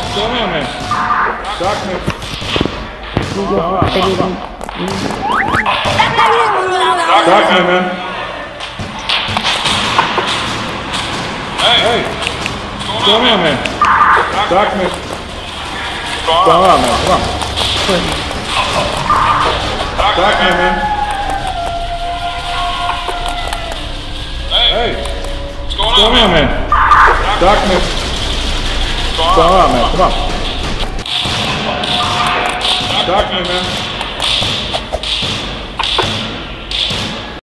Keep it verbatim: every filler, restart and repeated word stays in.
going on, man? Talk, man. What's going on? Talk, man, man. Hey, what's going on, man? Talk, man. What's going on, man? Come on. Talk, man, man. Hey, what's going on, man? Talk, man. What's going on, man? Come on. Talk, man, man.